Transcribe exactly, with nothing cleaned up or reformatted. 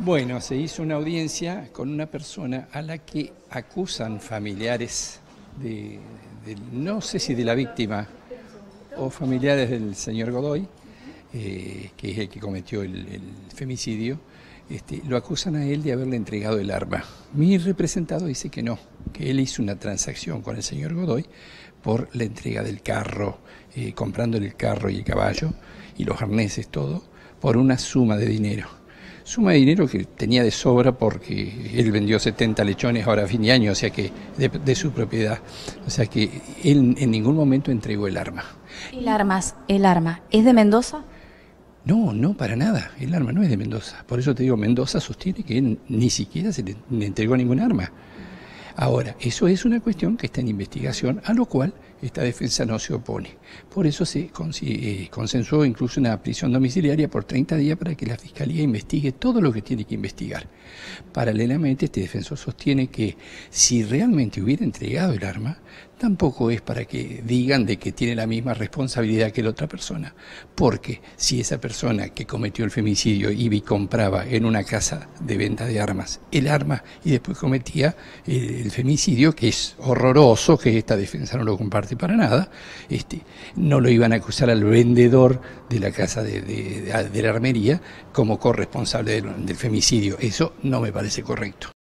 Bueno, se hizo una audiencia con una persona a la que acusan familiares de, de- no sé si de la víctima o familiares del señor Godoy, eh, que es el que cometió el, el femicidio. Este, lo acusan a él de haberle entregado el arma. Mi representado dice que no, que él hizo una transacción con el señor Godoy por la entrega del carro, eh, comprándole el carro y el caballo y los arneses, todo, por una suma de dinero. Suma de dinero que tenía de sobra porque él vendió setenta lechones ahora a fin de año, o sea que de, de su propiedad. O sea que él en ningún momento entregó el arma. El armas, el arma, ¿es de Mendoza? No, no, para nada. El arma no es de Mendoza. Por eso te digo, Mendoza sostiene que él ni siquiera se le, le entregó ningún arma. Ahora, eso es una cuestión que está en investigación, a lo cual esta defensa no se opone. Por eso se eh, consensuó incluso una prisión domiciliaria por treinta días para que la Fiscalía investigue todo lo que tiene que investigar. Paralelamente, este defensor sostiene que si realmente hubiera entregado el arma, tampoco es para que digan de que tiene la misma responsabilidad que la otra persona. Porque si esa persona que cometió el femicidio iba y compraba en una casa de venta de armas el arma y después cometía el el femicidio, que es horroroso, que esta defensa no lo comparte para nada, este, no lo iban a acusar al vendedor de la casa de, de, de, de la armería como corresponsable del, del femicidio. Eso no me parece correcto.